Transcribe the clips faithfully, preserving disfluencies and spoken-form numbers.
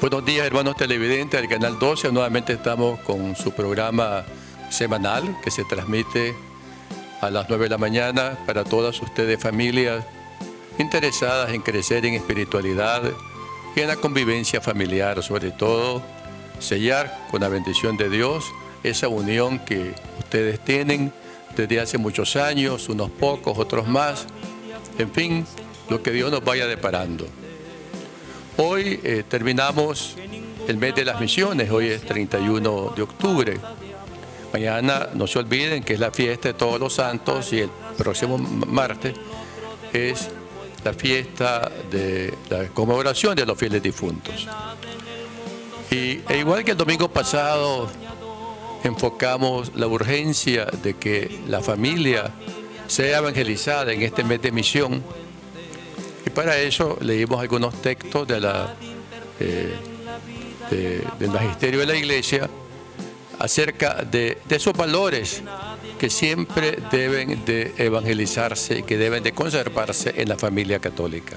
Buenos días, hermanos televidentes del Canal doce. Nuevamente estamos con su programa semanal que se transmite a las nueve de la mañana para todas ustedes, familias interesadas en crecer en espiritualidad y en la convivencia familiar, sobre todo sellar con la bendición de Dios esa unión que ustedes tienen desde hace muchos años, unos pocos, otros más, en fin, lo que Dios nos vaya deparando. Hoy eh, terminamos el mes de las misiones, hoy es treinta y uno de octubre. Mañana no se olviden que es la fiesta de todos los santos y el próximo martes es la fiesta de la conmemoración de los fieles difuntos. Y e igual que el domingo pasado enfocamos la urgencia de que la familia sea evangelizada en este mes de misión. Y para eso leímos algunos textos de la, eh, de, del magisterio de la Iglesia acerca de, de esos valores que siempre deben de evangelizarse y que deben de conservarse en la familia católica.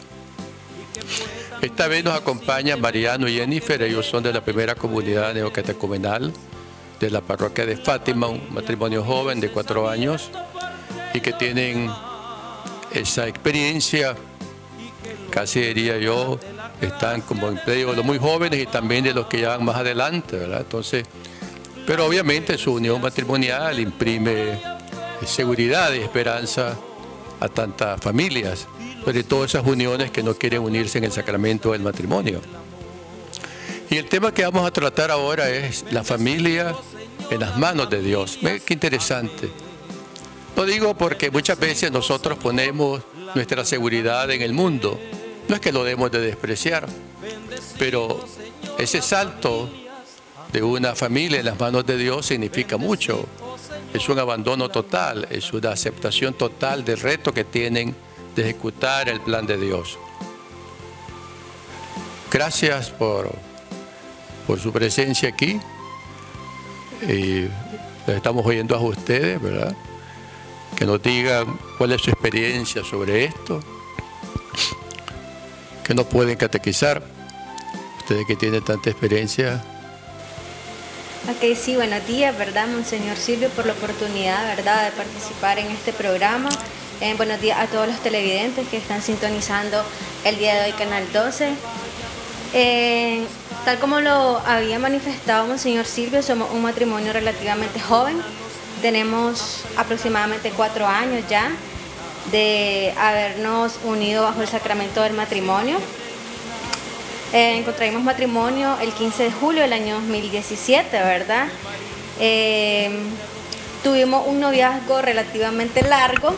Esta vez nos acompañan Mariano y Jennifer. Ellos son de la primera comunidad neocatecumenal de la parroquia de Fátima, un matrimonio joven de cuatro años y que tienen esa experiencia, casi diría yo, están como en medio de los muy jóvenes y también de los que ya van más adelante, ¿verdad? Entonces, pero obviamente su unión matrimonial imprime seguridad y esperanza a tantas familias, sobre todo esas uniones que no quieren unirse en el sacramento del matrimonio. Y el tema que vamos a tratar ahora es la familia en las manos de Dios. Ve qué interesante. Lo digo porque muchas veces nosotros ponemos nuestra seguridad en el mundo. No es que lo debemos de despreciar, pero ese salto de una familia en las manos de Dios significa mucho. Es un abandono total, es una aceptación total del reto que tienen de ejecutar el plan de Dios. Gracias por, por su presencia aquí. Y les estamos oyendo a ustedes, ¿verdad? Que nos digan cuál es su experiencia sobre esto, que nos pueden catequizar, ustedes que tienen tanta experiencia. Ok, sí, buenos días, ¿verdad, Monseñor Silvio, por la oportunidad, ¿verdad?, de participar en este programa. Eh, buenos días a todos los televidentes que están sintonizando el día de hoy Canal doce. Eh, tal como lo había manifestado Monseñor Silvio, somos un matrimonio relativamente joven. Tenemos aproximadamente cuatro años ya de habernos unido bajo el sacramento del matrimonio. Eh, contraímos matrimonio el quince de julio del año dos mil diecisiete, ¿verdad? Eh, tuvimos un noviazgo relativamente largo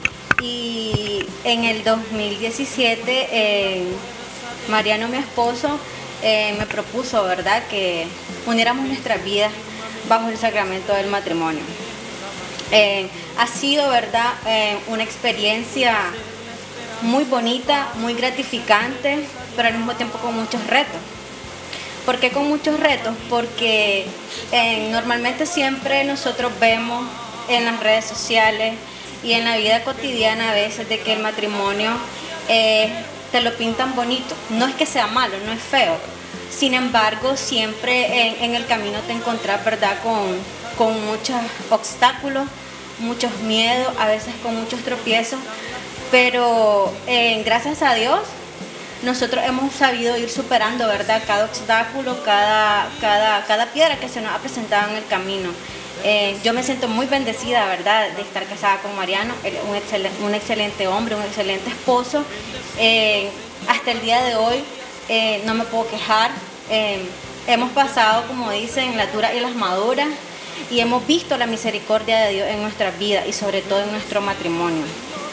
y en el dos mil diecisiete eh, Mariano, mi esposo, eh, me propuso, ¿verdad?, que uniéramos nuestras vidas bajo el sacramento del matrimonio. Eh, ha sido, ¿verdad?, eh, una experiencia muy bonita, muy gratificante, pero al mismo tiempo con muchos retos. ¿Por qué con muchos retos? Porque eh, normalmente siempre nosotros vemos en las redes sociales y en la vida cotidiana a veces de que el matrimonio eh, te lo pintan bonito. No es que sea malo, no es feo. Sin embargo, siempre en, en el camino te encontrás, ¿verdad?, con, con muchos obstáculos, muchos miedos, a veces con muchos tropiezos. Pero eh, gracias a Dios, nosotros hemos sabido ir superando, ¿verdad?, cada obstáculo, cada, cada, cada piedra que se nos ha presentado en el camino. Eh, yo me siento muy bendecida, ¿verdad?, de estar casada con Mariano, un excelente, un excelente hombre, un excelente esposo. Eh, hasta el día de hoy eh, no me puedo quejar. Eh, hemos pasado, como dicen, las duras y las maduras y hemos visto la misericordia de Dios en nuestras vidas y sobre todo en nuestro matrimonio.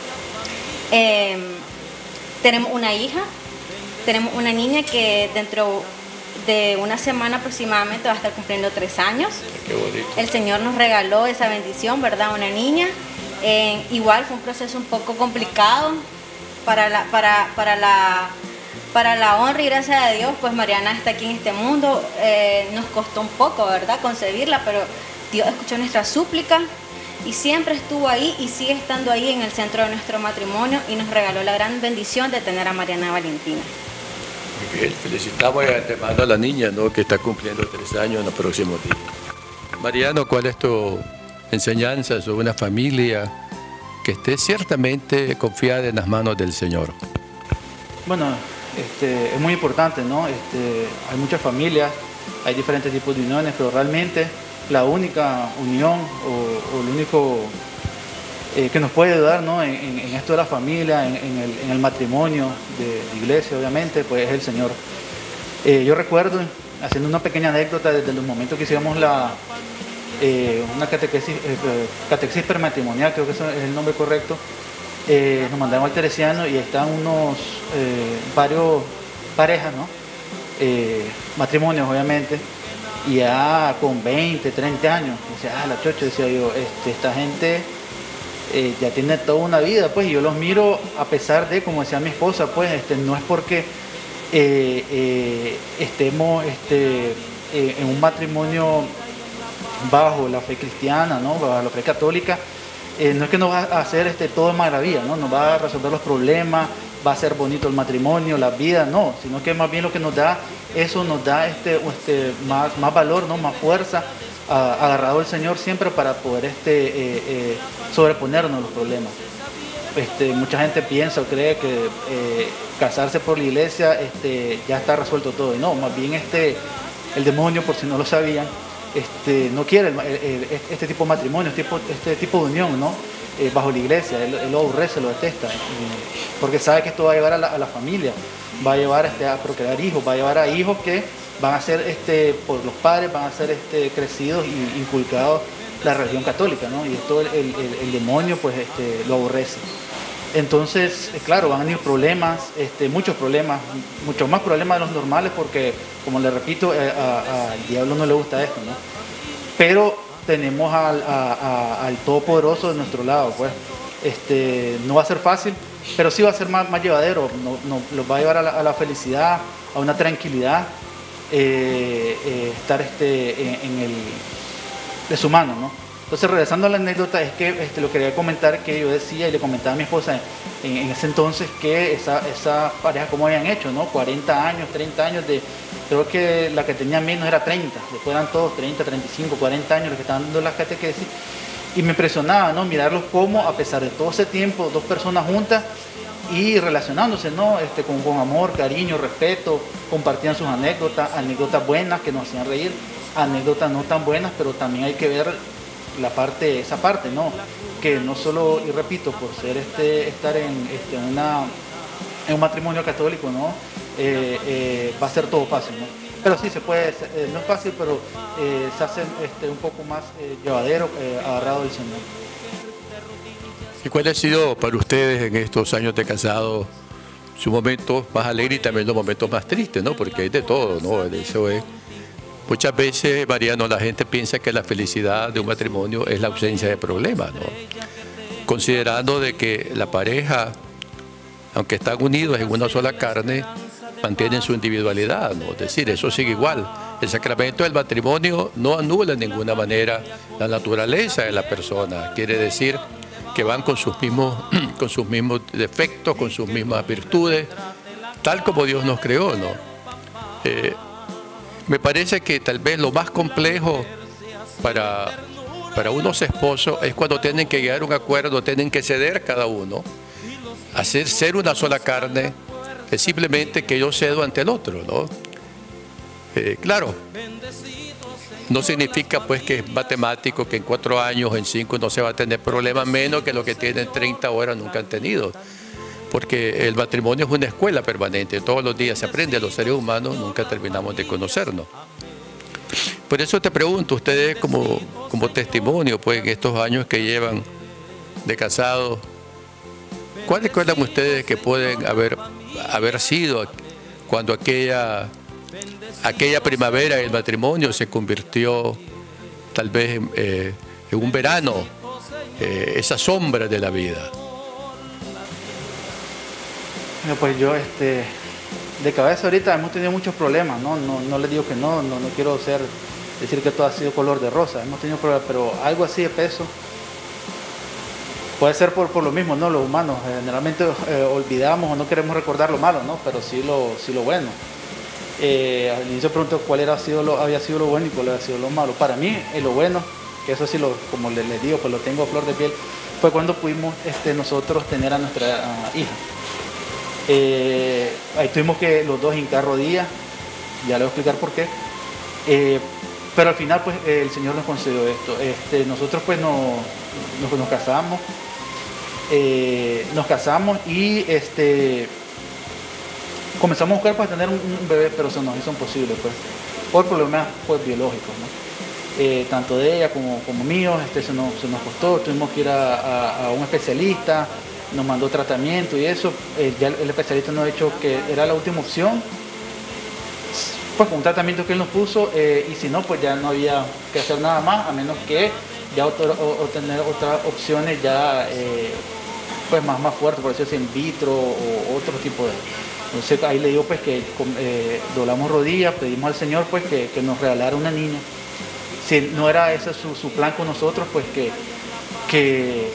Eh, tenemos una hija, tenemos una niña que dentro de una semana aproximadamente va a estar cumpliendo tres años. Qué bonito. El Señor nos regaló esa bendición, ¿verdad?, una niña. Eh, igual fue un proceso un poco complicado para la, para, para la, para la honra y gracia de Dios, pues Mariana está aquí en este mundo. Eh, nos costó un poco, ¿verdad?, concebirla, pero Dios escuchó nuestra súplica y siempre estuvo ahí y sigue estando ahí en el centro de nuestro matrimonio y nos regaló la gran bendición de tener a Mariana Valentina. Muy bien, felicitamos de antemano a la niña, ¿no?, que está cumpliendo tres años en los próximos días. Mariano, ¿cuál es tu enseñanza sobre una familia que esté ciertamente confiada en las manos del Señor? Bueno, este, es muy importante, ¿no? Este, hay muchas familias, hay diferentes tipos de uniones, pero realmente la única unión o, o lo único eh, que nos puede ayudar, ¿no?, en, en, en esto de la familia, en, en, el, en el matrimonio de la iglesia, obviamente, pues es el Señor. Eh, yo recuerdo, haciendo una pequeña anécdota, desde los momentos que hicimos la, eh, una catequesis, eh, catequesis prematrimonial, creo que ese es el nombre correcto, eh, nos mandaron al Teresiano y están unos, eh, varios parejas, ¿no?, eh, matrimonios, obviamente, y ya con veinte, treinta años, decía, ah, la chocha, decía yo, este, esta gente eh, ya tiene toda una vida, pues, y yo los miro a pesar de, como decía mi esposa, pues, este, no es porque eh, eh, estemos este, eh, en un matrimonio bajo la fe cristiana, ¿no?, bajo la fe católica, eh, no es que nos va a hacer este, todo maravilla, ¿no?, nos va a resolver los problemas, va a ser bonito el matrimonio, la vida, no, sino que más bien lo que nos da, eso nos da este, este, más, más valor, ¿no?, más fuerza, a, agarrado al Señor siempre para poder este, eh, eh, sobreponernos a los problemas. Este, mucha gente piensa o cree que eh, casarse por la iglesia este, ya está resuelto todo, y no, más bien este, el demonio, por si no lo sabían, este, no quiere el, el, este tipo de matrimonio, este tipo, este tipo de unión, ¿no?, Eh, bajo la iglesia. Él, él lo aborrece, lo detesta, eh, porque sabe que esto va a llevar a la, a la familia, va a llevar este, a procrear hijos, va a llevar a hijos que van a ser, este, por los padres, van a ser este, crecidos y inculcados la religión católica, ¿no?, y esto el, el, el demonio pues este, lo aborrece. Entonces, eh, claro, van a venir problemas, este, muchos problemas, muchos más problemas de los normales, porque, como le repito, eh, al diablo no le gusta esto, ¿no? Pero tenemos al, a, a, al Todopoderoso de nuestro lado, pues. Este, no va a ser fácil, pero sí va a ser más, más llevadero, no, no, los va a llevar a la, a la felicidad, a una tranquilidad, eh, eh, estar este, en, en el, de su mano, ¿no? Entonces, regresando a la anécdota, es que este, lo quería comentar, que yo decía y le comentaba a mi esposa en, en ese entonces que esa, esa pareja, ¿cómo habían hecho, no? cuarenta años, treinta años de... Creo que la que tenía menos era treinta, después eran todos treinta, treinta y cinco, cuarenta años los que estaban dando las catequesis, y me impresionaba, ¿no?, mirarlos como, a pesar de todo ese tiempo, dos personas juntas y relacionándose, ¿no?, este, con, con amor, cariño, respeto, compartían sus anécdotas, anécdotas buenas que nos hacían reír, anécdotas no tan buenas, pero también hay que ver la parte, esa parte, ¿no?, que no solo, y repito, por ser este, estar en, este, una, en un matrimonio católico, ¿no?, Eh, eh, va a ser todo fácil, ¿no? Pero sí se puede, eh, no es fácil, pero eh, se hace este, un poco más eh, llevadero, eh, agarrado del Señor. ¿Y cuál ha sido para ustedes en estos años de casado sus momentos más alegres y también los momentos más tristes, ¿no? Porque hay de todo, ¿no? Eso es. Muchas veces, Mariano, la gente piensa que la felicidad de un matrimonio es la ausencia de problemas, ¿no? Considerando de que la pareja, aunque están unidos en una sola carne, mantienen su individualidad, ¿no? Es decir, eso sigue igual. El sacramento del matrimonio no anula de ninguna manera la naturaleza de la persona. Quiere decir que van con sus mismos, con sus mismos defectos, con sus mismas virtudes, tal como Dios nos creó, ¿no? Eh, me parece que tal vez lo más complejo para, para unos esposos es cuando tienen que llegar a un acuerdo, tienen que ceder cada uno, hacer ser una sola carne. Es simplemente que yo cedo ante el otro, ¿no? Eh, claro, no significa pues que es matemático que en cuatro años, en cinco no se va a tener problemas, menos que lo que tienen treinta horas nunca han tenido. Porque el matrimonio es una escuela permanente, todos los días se aprende, los seres humanos nunca terminamos de conocernos. Por eso te pregunto, ustedes como, como testimonio, pues en estos años que llevan de casados, ¿cuál recuerdan ustedes que pueden haber, haber sido cuando aquella, aquella primavera del matrimonio se convirtió tal vez en, eh, en un verano, eh, esa sombra de la vida? Bueno, pues yo, este, de cabeza ahorita hemos tenido muchos problemas, ¿no? No, no les digo que no, no, no quiero ser, decir que todo ha sido color de rosa, hemos tenido problemas, pero algo así de peso. puede ser por, por lo mismo, ¿no? Los humanos generalmente eh, olvidamos o no queremos recordar lo malo, ¿no? Pero sí lo, sí lo bueno. Eh, al inicio preguntó cuál era, sido lo, había sido lo bueno y cuál había sido lo malo. Para mí, eh, lo bueno, que eso sí, lo, como les, les digo, pues lo tengo a flor de piel, fue cuando pudimos este, nosotros tener a nuestra uh, hija. Eh, ahí tuvimos que los dos hincar rodillas, ya le voy a explicar por qué. Eh, pero al final, pues, eh, el Señor nos concedió esto. Este, nosotros, pues, nos, nos, nos casamos, eh, nos casamos y este... comenzamos a buscar para tener un, un bebé, pero se nos hizo imposible, pues, por problemas pues, biológicos, ¿no? Eh, tanto de ella como, como míos, este, se, nos, se nos costó, tuvimos que ir a, a, a un especialista, nos mandó tratamiento y eso, eh, ya el especialista nos ha dicho que era la última opción, pues con un tratamiento que él nos puso, eh, y si no, pues ya no había que hacer nada más, a menos que ya otro, o, o tener otras opciones ya, eh, pues más, más fuertes, por decirlo así, in vitro o otro tipo de... Entonces ahí le digo pues que eh, doblamos rodillas, pedimos al Señor pues que, que nos regalara una niña. Si no era ese su, su plan con nosotros, pues que, que,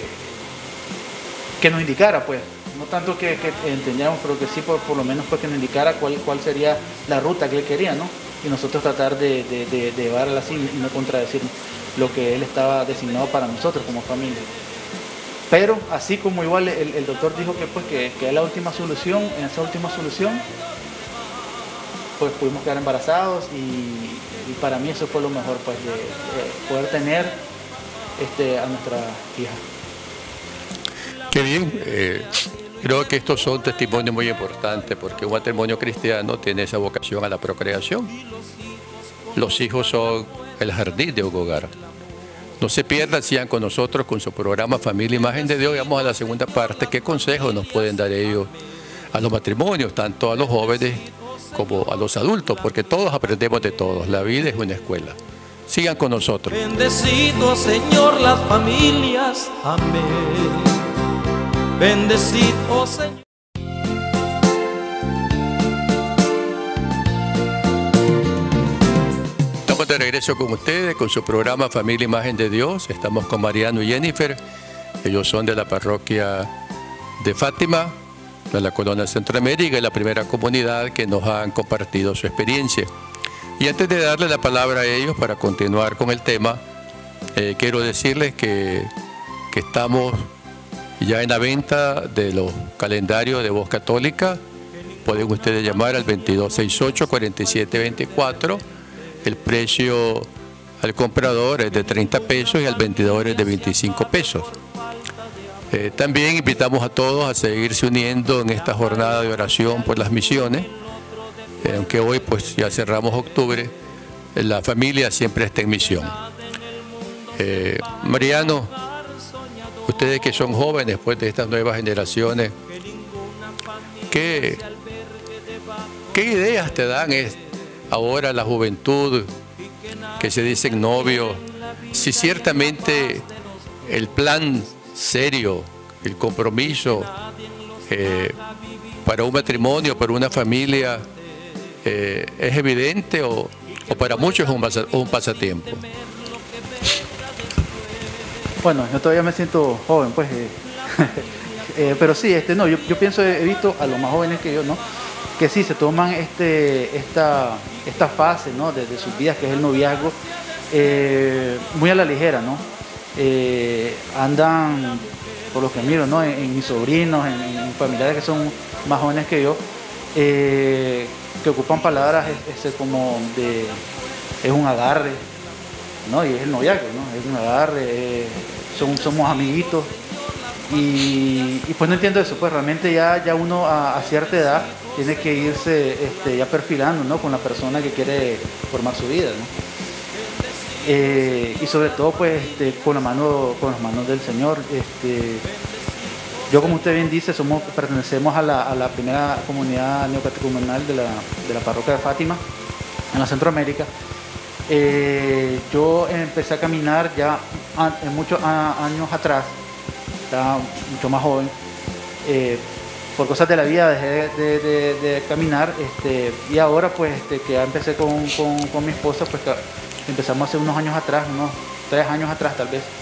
que nos indicara pues, no tanto que, que entendiéramos, pero que sí por, por lo menos pues que nos indicara cuál, cuál sería la ruta que él quería, ¿no? Y nosotros tratar de, de, de, de llevarla así y no contradecir lo que él estaba designado para nosotros como familia. Pero así como igual el, el doctor dijo que, pues, que, que es la última solución, en esa última solución, pues pudimos quedar embarazados y, y para mí eso fue lo mejor, pues, de, de poder tener este, a nuestra hija. Qué bien. Eh, creo que estos son testimonios muy importantes porque un matrimonio cristiano tiene esa vocación a la procreación. Los hijos son el jardín de un hogar. No se pierdan, sigan con nosotros con su programa Familia Imagen de Dios. Vamos a la segunda parte. ¿Qué consejos nos pueden dar ellos a los matrimonios, tanto a los jóvenes como a los adultos? Porque todos aprendemos de todos. La vida es una escuela. Sigan con nosotros. Bendecido, Señor, las familias. Amén. Bendecido, Señor. De regreso con ustedes, con su programa Familia Imagen de Dios. Estamos con Mariano y Jennifer. Ellos son de la parroquia de Fátima, de la Colonia Centroamérica, y la primera comunidad que nos han compartido su experiencia. Y antes de darle la palabra a ellos para continuar con el tema, eh, quiero decirles que, que estamos ya en la venta de los calendarios de Voz Católica. Pueden ustedes llamar al veintidós sesenta y ocho, cuarenta y siete veinticuatro. El precio al comprador es de treinta pesos y al vendedor es de veinticinco pesos. Eh, también invitamos a todos a seguirse uniendo en esta jornada de oración por las misiones. Eh, aunque hoy pues ya cerramos octubre, eh, la familia siempre está en misión. Eh, Mariano, ustedes que son jóvenes pues, de estas nuevas generaciones, ¿qué, qué ideas te dan es ahora la juventud que se dicen novios? Si ciertamente el plan serio, el compromiso eh, para un matrimonio, para una familia, eh, es evidente o, o para muchos es un, pasa, un pasatiempo. Bueno, yo todavía me siento joven, pues, eh, eh, pero sí, este, no, yo, yo pienso, he visto a los más jóvenes que yo, ¿no? Que sí, se toman este, esta, esta fase, ¿no? de, de sus vidas, que es el noviazgo, eh, muy a la ligera, ¿no? Eh, andan, por lo que miro, ¿no? en, en mis sobrinos, en, en familiares que son más jóvenes que yo, eh, que ocupan palabras ese como de, es un agarre, ¿no? Y es el noviazgo, ¿no? Es un agarre, eh, son, somos amiguitos, y, y pues no entiendo eso, pues realmente ya, ya uno a, a cierta edad tiene que irse este, ya perfilando, ¿no? con la persona que quiere formar su vida, ¿no? Eh, y sobre todo pues este, con, la mano, con las manos del Señor. Este, yo, como usted bien dice, somos, pertenecemos a la, a la primera comunidad neocatecumenal de la, de la parroquia de Fátima, en la Centroamérica. Eh, yo empecé a caminar ya a, en muchos a, años atrás, estaba mucho más joven. Eh, por cosas de la vida dejé de, de, de, de caminar, este, y ahora pues este, que ya empecé con, con, con mi esposa, pues empezamos hace unos años atrás, unos tres años atrás tal vez,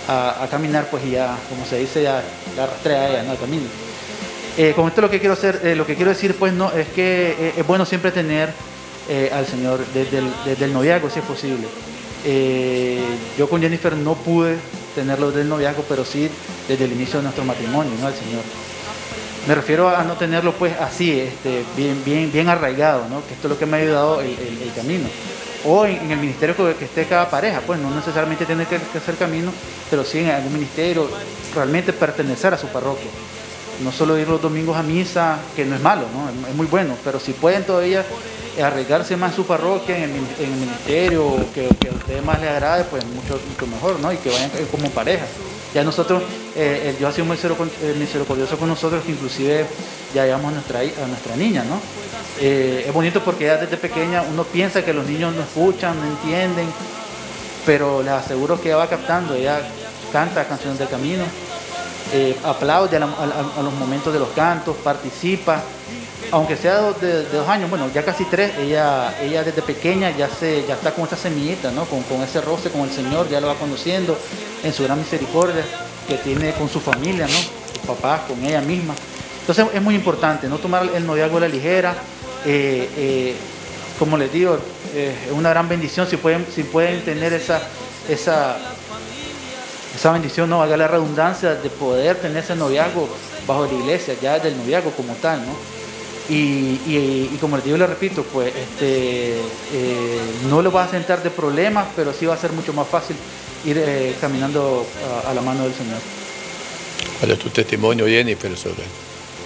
a, a caminar, pues ya, como se dice, ya la arrastré a ella, ¿no? Al camino. Eh, con esto lo que quiero hacer, eh, lo que quiero decir, pues, no, es que eh, es bueno siempre tener eh, al Señor desde el, desde el noviazgo, si es posible. Eh, yo con Jennifer no pude tenerlo desde el noviazgo, pero sí desde el inicio de nuestro matrimonio, ¿no? Al Señor. Me refiero a no tenerlo, pues, así, este, bien, bien, bien arraigado, ¿no? Que esto es lo que me ha ayudado el, el, el camino. O en, en el ministerio que, que esté cada pareja, pues no necesariamente tiene que, que hacer camino, pero sí en algún ministerio, realmente pertenecer a su parroquia. No solo ir los domingos a misa, que no es malo, ¿no? Es, es muy bueno, pero si pueden todavía arraigarse más en su parroquia, en el, en el ministerio, que, que a ustedes más les agrade, pues mucho, mucho mejor, ¿no? Y que vayan como pareja. Ya nosotros, eh, Dios ha sido muy misericordioso con nosotros, que inclusive ya llevamos a nuestra, a nuestra niña, ¿no? Eh, es bonito porque ya desde pequeña uno piensa que los niños no escuchan, no entienden, pero les aseguro que ella va captando, ella canta canciones del camino, eh, aplaude a, la, a, a los momentos de los cantos, participa, aunque sea de, de dos años, bueno, ya casi tres, ella, ella desde pequeña ya, se, ya está con esa semillita, ¿no? Con, con ese roce con el Señor, ya lo va conociendo en su gran misericordia que tiene con su familia, ¿no? Sus papás, con ella misma. Entonces es muy importante no tomar el noviazgo a la ligera. Eh, eh, como les digo, eh, es una gran bendición si pueden, si pueden tener esa, esa, esa bendición, no valga la redundancia, de poder tener ese noviazgo bajo la iglesia, ya del noviazgo como tal, ¿no? Y, y, y como les digo y les repito, pues este, eh, no lo va a sentar de problemas, pero sí va a ser mucho más fácil ir eh, caminando a, a la mano del Señor. ¿Cuál es tu testimonio, Jennifer, sobre esto?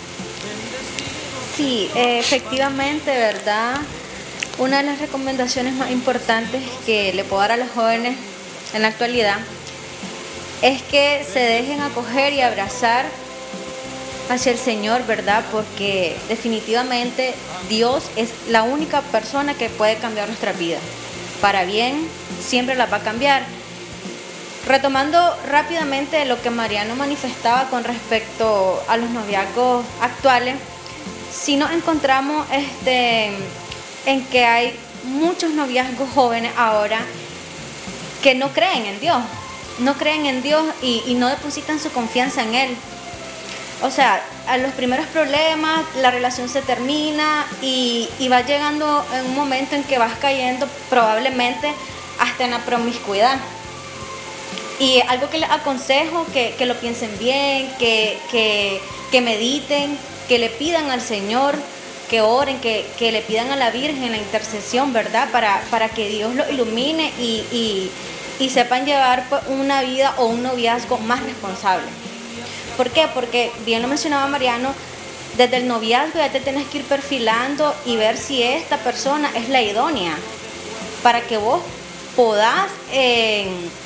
Sí, eh, efectivamente, ¿verdad? Una de las recomendaciones más importantes que le puedo dar a los jóvenes en la actualidad es que se dejen acoger y abrazar hacia el Señor, ¿verdad? Porque definitivamente Dios es la única persona que puede cambiar nuestra vida. Para bien, siempre la va a cambiar. Retomando rápidamente lo que Mariano manifestaba con respecto a los noviazgos actuales, si nos encontramos este, en que hay muchos noviazgos jóvenes ahora que no creen en Dios, no creen en Dios y, y no depositan su confianza en Él. O sea, a los primeros problemas, la relación se termina y, y va llegando en un momento en que vas cayendo probablemente hasta en la promiscuidad. Y algo que les aconsejo, que, que lo piensen bien, que, que, que mediten, que le pidan al Señor, que oren, que, que le pidan a la Virgen la intercesión, ¿verdad? Para, para que Dios los ilumine y, y, y sepan llevar pues, una vida o un noviazgo más responsable. ¿Por qué? Porque, bien lo mencionaba Mariano, desde el noviazgo ya te tienes que ir perfilando y ver si esta persona es la idónea para que vos podás eh,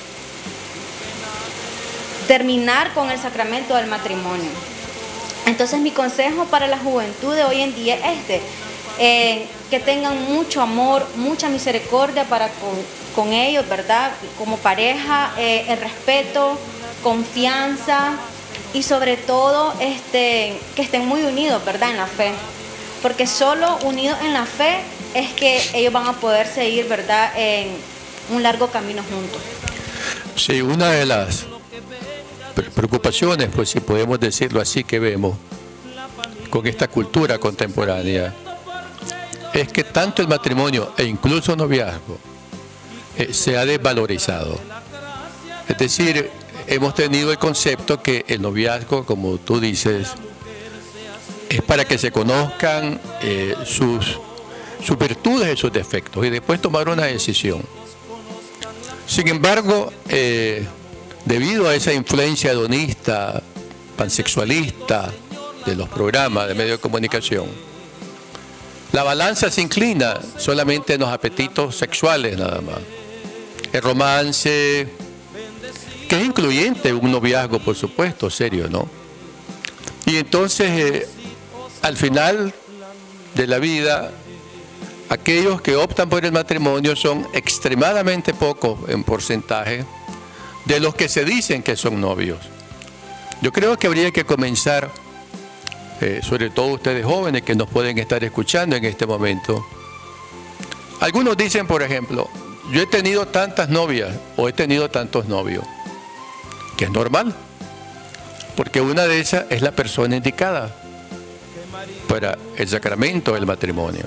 terminar con el sacramento del matrimonio. Entonces mi consejo para la juventud de hoy en día es este, eh, que tengan mucho amor, mucha misericordia para con, con ellos, ¿verdad? Como pareja, eh, el respeto, confianza y sobre todo este, que estén muy unidos, ¿verdad? En la fe. Porque solo unidos en la fe es que ellos van a poder seguir, ¿verdad? En un largo camino juntos. Sí, una de las preocupaciones, pues si podemos decirlo así, que vemos con esta cultura contemporánea es que tanto el matrimonio e incluso el noviazgo eh, se ha desvalorizado. Es decir, hemos tenido el concepto que el noviazgo, como tú dices, es para que se conozcan eh, sus, sus virtudes y sus defectos y después tomar una decisión. Sin embargo, eh, debido a esa influencia hedonista, pansexualista de los programas de medios de comunicación, la balanza se inclina solamente en los apetitos sexuales nada más. El romance, que es incluyente un noviazgo, por supuesto, serio, ¿no? Y entonces, eh, al final de la vida, aquellos que optan por el matrimonio son extremadamente pocos en porcentaje de los que se dicen que son novios. Yo creo que habría que comenzar, eh, sobre todo ustedes jóvenes que nos pueden estar escuchando en este momento. Algunos dicen, por ejemplo, yo he tenido tantas novias o he tenido tantos novios. que es normal, porque una de esas es la persona indicada para el sacramento del matrimonio.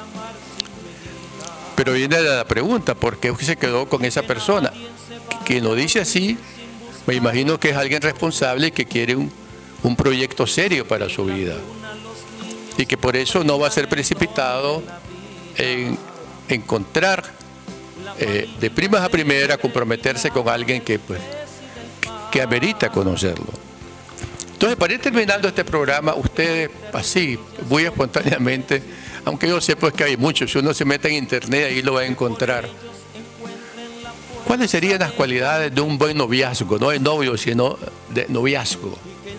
Pero viene la pregunta, ¿por qué se quedó con esa persona? Quien lo dice así, me imagino que es alguien responsable y que quiere un, un proyecto serio para su vida. Y que por eso no va a ser precipitado en encontrar eh, de primas a primera, comprometerse con alguien que, pues, que, que amerita conocerlo. Entonces, para ir terminando este programa, ustedes así, muy espontáneamente, aunque yo sé pues que hay muchos, si uno se mete en internet ahí lo va a encontrar. ¿Cuáles serían las cualidades de un buen noviazgo? No de novio, sino de noviazgo.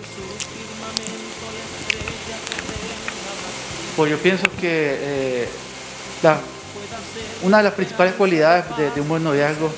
Pues yo pienso que eh, la, una de las principales cualidades de, de un buen noviazgo,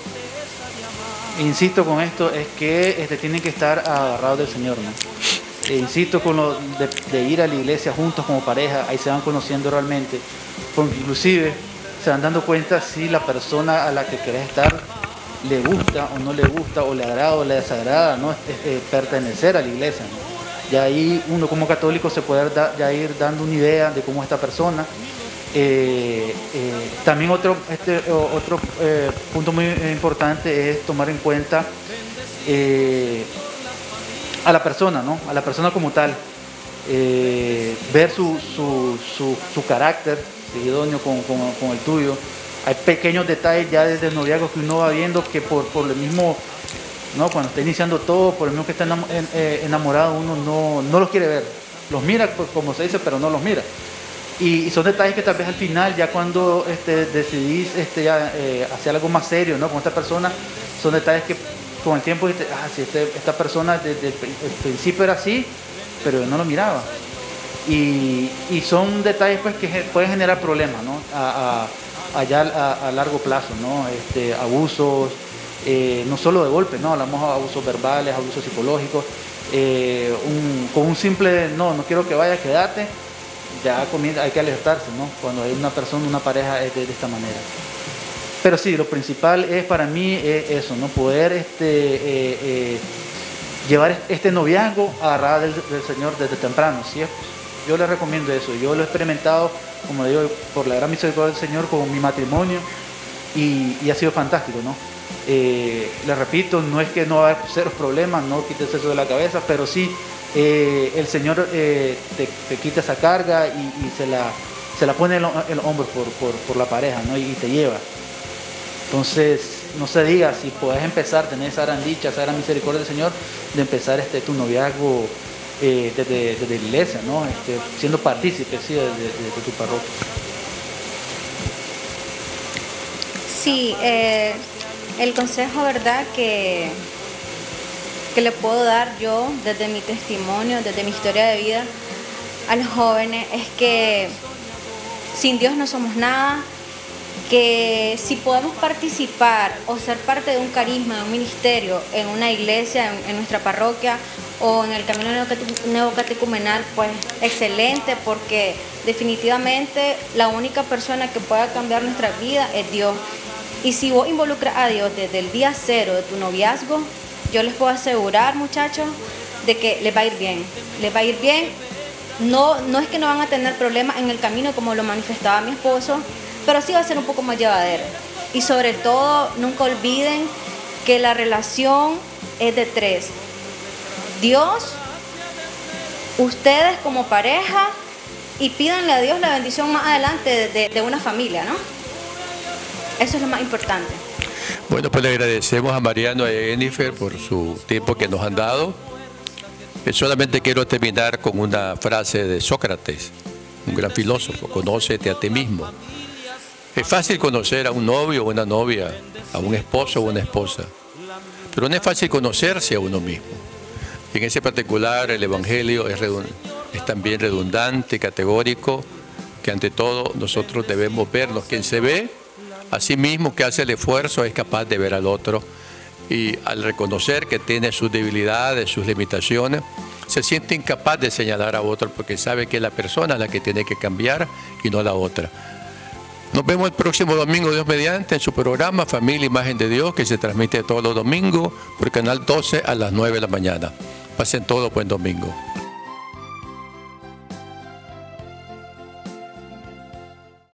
insisto con esto, es que este, tienen que estar agarrados del Señor, ¿no? E insisto con lo de, de ir a la iglesia juntos como pareja, ahí se van conociendo realmente, porque inclusive se van dando cuenta si la persona a la que querés estar le gusta o no le gusta, o le agrada o le desagrada, ¿no? Eh, pertenecer a la iglesia, ¿no? Ya ahí uno como católico se puede da, ya ir dando una idea de cómo es esta persona. Eh, eh, también otro, este, otro eh, punto muy importante es tomar en cuenta eh, a la persona, ¿no? A la persona como tal, eh, ver su, su, su, su carácter, si idóneo con, con, con el tuyo. Hay pequeños detalles ya desde el noviazgo que uno va viendo que por, por lo mismo, ¿no? Cuando está iniciando todo, por lo mismo que está enamorado, uno no, no los quiere ver. Los mira, pues, como se dice, pero no los mira. Y, y son detalles que tal vez al final, ya cuando este, decidís este, ya, eh, hacer algo más serio, ¿no? Con esta persona, son detalles que con el tiempo dices, ah, si este, esta persona desde el, el principio era así, pero yo no lo miraba. Y, y son detalles pues, que pueden generar problemas, ¿no? A, a, allá a, a largo plazo, ¿no? Este, abusos, eh, no solo de golpe, ¿no? Hablamos de abusos verbales, abusos psicológicos. Eh, un, con un simple, no, no quiero que vaya, quédate, ya comienza, hay que alertarse, ¿no? Cuando hay una persona, una pareja de, de esta manera. Pero sí, lo principal es para mí es eso, ¿no? Poder este, eh, eh, llevar este noviazgo agarrado del, del Señor desde temprano, ¿sí? Yo le recomiendo eso, yo lo he experimentado, como digo, por la gran misericordia del Señor con mi matrimonio y, y ha sido fantástico, ¿no? Eh, le repito, no es que no va a haber cero problemas, no quites eso de la cabeza, pero sí eh, el Señor eh, te, te quita esa carga y, y se, la, se la pone en el, el hombro por, por, por la pareja, ¿no? Y, y te lleva. Entonces, no se diga, si podés empezar, tener esa gran dicha, esa gran misericordia del Señor, de empezar este, tu noviazgo eh, desde, desde la iglesia, ¿no? Este, siendo partícipe, sí, de, de, de tu parroquia. Sí, eh, el consejo, ¿verdad?, que, que le puedo dar yo desde mi testimonio, desde mi historia de vida a los jóvenes, es que sin Dios no somos nada, que si podemos participar o ser parte de un carisma, de un ministerio, en una iglesia, en, en nuestra parroquia o en el camino neocatecumenal, pues excelente, porque definitivamente la única persona que pueda cambiar nuestra vida es Dios. Y si vos involucras a Dios desde el día cero de tu noviazgo, yo les puedo asegurar, muchachos, de que les va a ir bien. Les va a ir bien. No, no es que no van a tener problemas en el camino, como lo manifestaba mi esposo, pero sí va a ser un poco más llevadero. Y sobre todo, nunca olviden que la relación es de tres. Dios, ustedes como pareja, y pídanle a Dios la bendición más adelante de, de, de una familia, ¿no? Eso es lo más importante. Bueno, pues le agradecemos a Mariano y a Jennifer por su tiempo que nos han dado. Solamente quiero terminar con una frase de Sócrates, un gran filósofo: conócete a ti mismo. Es fácil conocer a un novio o una novia, a un esposo o una esposa, pero no es fácil conocerse a uno mismo. Y en ese particular el Evangelio es, es también redundante, categórico, que ante todo nosotros debemos vernos. Quien se ve a sí mismo, que hace el esfuerzo, es capaz de ver al otro, y al reconocer que tiene sus debilidades, sus limitaciones, se siente incapaz de señalar a otro porque sabe que es la persona la que tiene que cambiar y no la otra. Nos vemos el próximo domingo, Dios mediante, en su programa Familia Imagen de Dios, que se transmite todos los domingos por Canal doce a las nueve de la mañana. Pasen todos buen domingo.